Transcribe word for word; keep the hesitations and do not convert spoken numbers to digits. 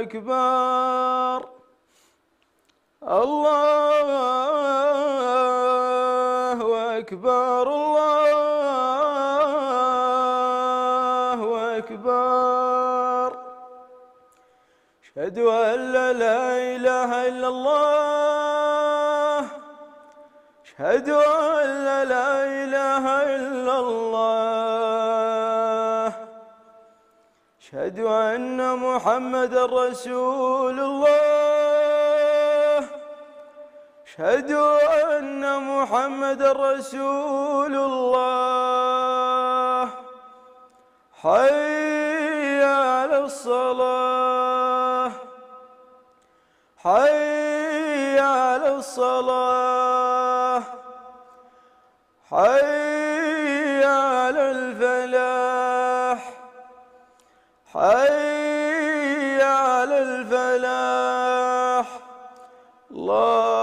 أكبر الله أكبر الله أكبر أشهد أن لا إله إلا الله أشهد أن لا إله إلا الله أشهد أن محمدًا رسول الله أشهد أن محمدًا رسول الله حي على الصلاة حي على الصلاة حي على الفلاح حي على الفلاح الله